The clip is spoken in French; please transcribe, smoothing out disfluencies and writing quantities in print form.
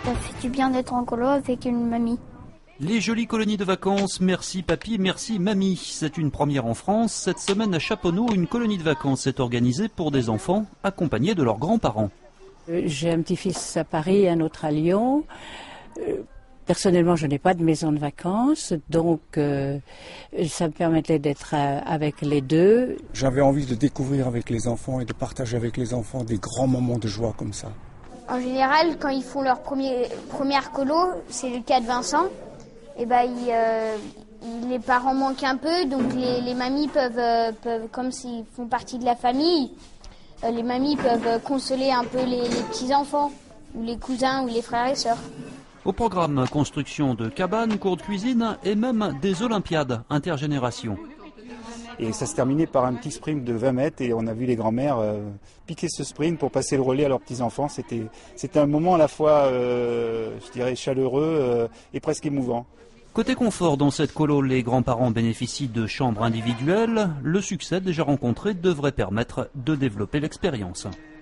Ça fait du bien d'être en colo avec une mamie. Les jolies colonies de vacances, merci papy, merci mamie. C'est une première en France. Cette semaine à Chaponneau, une colonie de vacances est organisée pour des enfants accompagnés de leurs grands-parents. J'ai un petit-fils à Paris, un autre à Lyon. Personnellement, je n'ai pas de maison de vacances, donc ça me permettait d'être avec les deux. J'avais envie de découvrir avec les enfants et de partager avec les enfants des grands moments de joie comme ça. En général, quand ils font leur première colo, c'est le cas de Vincent, et les parents manquent un peu, donc les mamies peuvent, comme s'ils font partie de la famille, les mamies peuvent consoler un peu les petits-enfants, ou les cousins, ou les frères et sœurs. Au programme, construction de cabanes, cours de cuisine et même des olympiades intergénérations. Et ça se terminait par un petit sprint de 20 mètres et on a vu les grands-mères piquer ce sprint pour passer le relais à leurs petits-enfants. C'était un moment à la fois, je dirais, chaleureux et presque émouvant. Côté confort, dans cette colo, les grands-parents bénéficient de chambres individuelles. Le succès déjà rencontré devrait permettre de développer l'expérience.